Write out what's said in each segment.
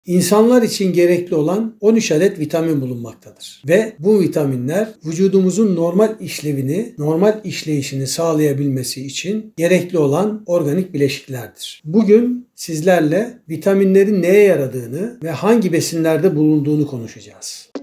İnsanlar için gerekli olan 13 adet vitamin bulunmaktadır. Ve bu vitaminler vücudumuzun normal işlevini, normal işleyişini sağlayabilmesi için gerekli olan organik bileşiklerdir. Bugün sizlerle vitaminlerin neye yaradığını ve hangi besinlerde bulunduğunu konuşacağız.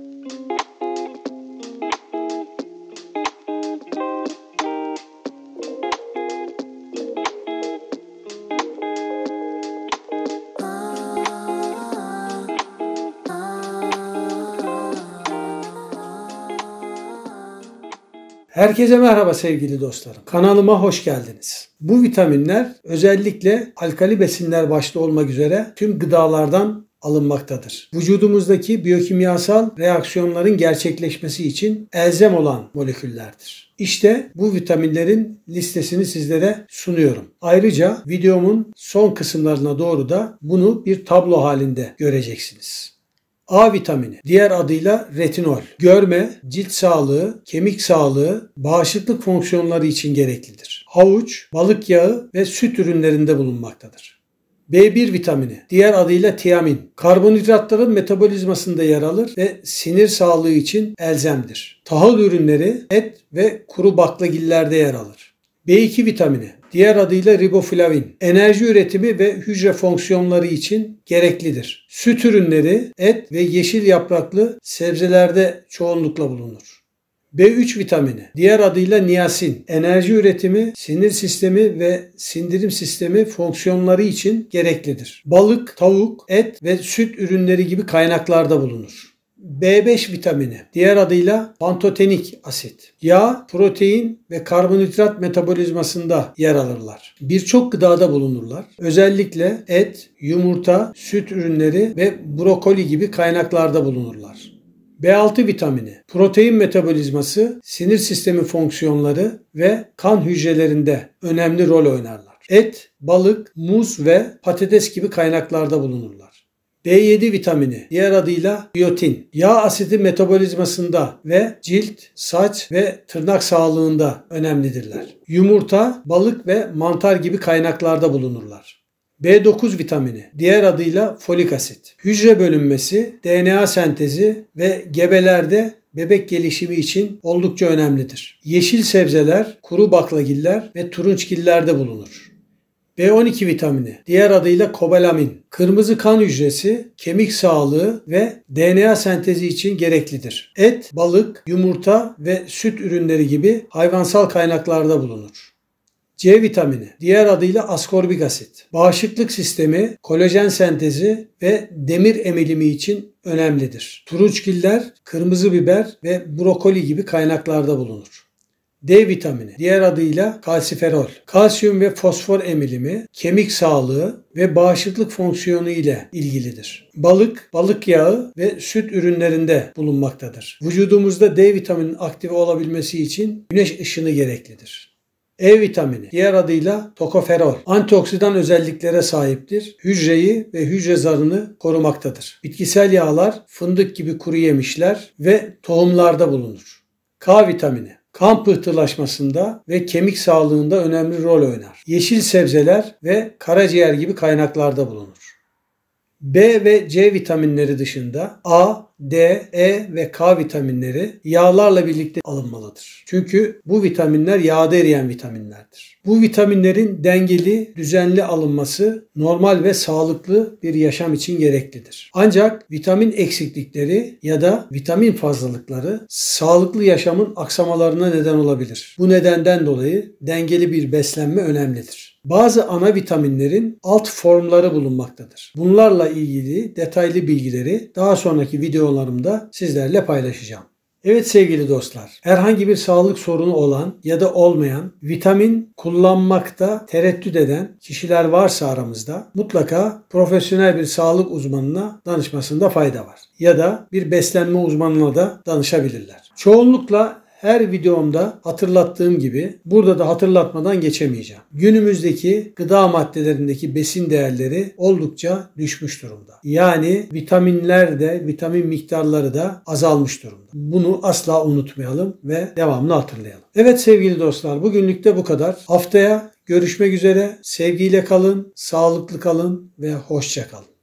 Herkese merhaba sevgili dostlarım. Kanalıma hoş geldiniz. Bu vitaminler özellikle alkali besinler başta olmak üzere tüm gıdalardan alınmaktadır. Vücudumuzdaki biyokimyasal reaksiyonların gerçekleşmesi için elzem olan moleküllerdir. İşte bu vitaminlerin listesini sizlere sunuyorum. Ayrıca videomun son kısımlarına doğru da bunu bir tablo halinde göreceksiniz. A vitamini, diğer adıyla retinol, görme, cilt sağlığı, kemik sağlığı, bağışıklık fonksiyonları için gereklidir. Havuç, balık yağı ve süt ürünlerinde bulunmaktadır. B1 vitamini, diğer adıyla tiamin, karbonhidratların metabolizmasında yer alır ve sinir sağlığı için elzemdir. Tahıl ürünleri, et ve kuru baklagillerde yer alır. B2 vitamini, diğer adıyla riboflavin, enerji üretimi ve hücre fonksiyonları için gereklidir. Süt ürünleri, et ve yeşil yapraklı sebzelerde çoğunlukla bulunur. B3 vitamini, diğer adıyla niasin, enerji üretimi, sinir sistemi ve sindirim sistemi fonksiyonları için gereklidir. Balık, tavuk, et ve süt ürünleri gibi kaynaklarda bulunur. B5 vitamini, diğer adıyla pantotenik asit, yağ, protein ve karbonhidrat metabolizmasında yer alırlar. Birçok gıdada bulunurlar. Özellikle et, yumurta, süt ürünleri ve brokoli gibi kaynaklarda bulunurlar. B6 vitamini, protein metabolizması, sinir sistemi fonksiyonları ve kan hücrelerinde önemli rol oynarlar. Et, balık, muz ve patates gibi kaynaklarda bulunurlar. B7 vitamini, diğer adıyla biyotin, yağ asidi metabolizmasında ve cilt, saç ve tırnak sağlığında önemlidirler. Yumurta, balık ve mantar gibi kaynaklarda bulunurlar. B9 vitamini, diğer adıyla folik asit, hücre bölünmesi, DNA sentezi ve gebelerde bebek gelişimi için oldukça önemlidir. Yeşil sebzeler, kuru baklagiller ve turunçgillerde bulunur. B12 vitamini, diğer adıyla kobalamin, kırmızı kan hücresi, kemik sağlığı ve DNA sentezi için gereklidir. Et, balık, yumurta ve süt ürünleri gibi hayvansal kaynaklarda bulunur. C vitamini, diğer adıyla askorbik asit, bağışıklık sistemi, kolajen sentezi ve demir emilimi için önemlidir. Turunçgiller, kırmızı biber ve brokoli gibi kaynaklarda bulunur. D vitamini, diğer adıyla kalsiferol, kalsiyum ve fosfor emilimi, kemik sağlığı ve bağışıklık fonksiyonu ile ilgilidir. Balık, balık yağı ve süt ürünlerinde bulunmaktadır. Vücudumuzda D vitamininin aktive olabilmesi için güneş ışını gereklidir. E vitamini, diğer adıyla tokoferol, antioksidan özelliklere sahiptir. Hücreyi ve hücre zarını korumaktadır. Bitkisel yağlar, fındık gibi kuru yemişler ve tohumlarda bulunur. K vitamini, kan pıhtılaşmasında ve kemik sağlığında önemli rol oynar. Yeşil sebzeler ve karaciğer gibi kaynaklarda bulunur. B ve C vitaminleri dışında A, D, E ve K vitaminleri yağlarla birlikte alınmalıdır. Çünkü bu vitaminler yağda eriyen vitaminlerdir. Bu vitaminlerin dengeli, düzenli alınması normal ve sağlıklı bir yaşam için gereklidir. Ancak vitamin eksiklikleri ya da vitamin fazlalıkları sağlıklı yaşamın aksamalarına neden olabilir. Bu nedenden dolayı dengeli bir beslenme önemlidir. Bazı ana vitaminlerin alt formları bulunmaktadır. Bunlarla ilgili detaylı bilgileri daha sonraki videolarımda sizlerle paylaşacağım. Evet sevgili dostlar, herhangi bir sağlık sorunu olan ya da olmayan, vitamin kullanmakta tereddüt eden kişiler varsa aramızda mutlaka profesyonel bir sağlık uzmanına danışmasında fayda var. Ya da bir beslenme uzmanına da danışabilirler. Çoğunlukla her videomda hatırlattığım gibi burada da hatırlatmadan geçemeyeceğim. Günümüzdeki gıda maddelerindeki besin değerleri oldukça düşmüş durumda. Yani vitaminler de, vitamin miktarları da azalmış durumda. Bunu asla unutmayalım ve devamlı hatırlayalım. Evet sevgili dostlar, bugünlük de bu kadar. Haftaya görüşmek üzere. Sevgiyle kalın, sağlıklı kalın ve hoşça kalın.